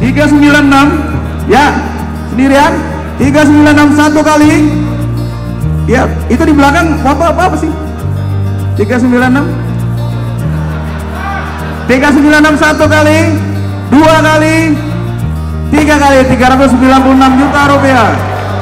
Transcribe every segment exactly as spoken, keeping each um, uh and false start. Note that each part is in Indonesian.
tiga sembilan enam. Ya, sendirian. tiga sembilan enam satu kali. Ya, itu di belakang foto apa apa sih? tiga sembilan enam. tiga sembilan enam satu kali, dua kali, tiga kali, tiga ratus sembilan puluh enam juta rupiah.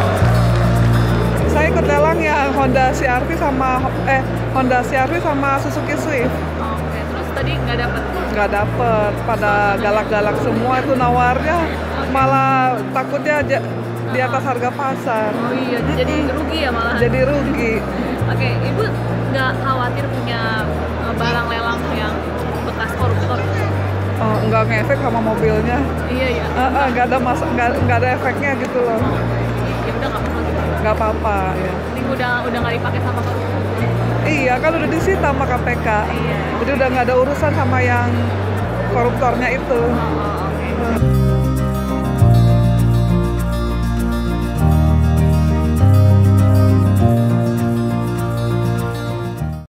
Saya ikut lelang yang Honda C R V sama eh Honda C R V sama Suzuki Swift. Oke, terus tadi nggak dapet? Nggak dapet, pada galak-galak semua itu nawarnya, malah takutnya aja di atas harga pasar. Oh iya, jadi rugi ya malah. Jadi rugi. Oke, ibu nggak khawatir punya eh, barang lelang yang bekas koruptor? Oh, nggak ngefek sama mobilnya. Iya iya. Uh, uh, nggak ada masa, nggak, nggak ada efeknya gitu loh. Ya udah nggak apa-apa gitu. Nggak apa-apa ya. Ini udah udah nggak dipakai sama koruptor. Iya, kan udah disita sama K P K. Iya. Jadi udah nggak ada urusan sama yang koruptornya itu. Oh, oh, oke.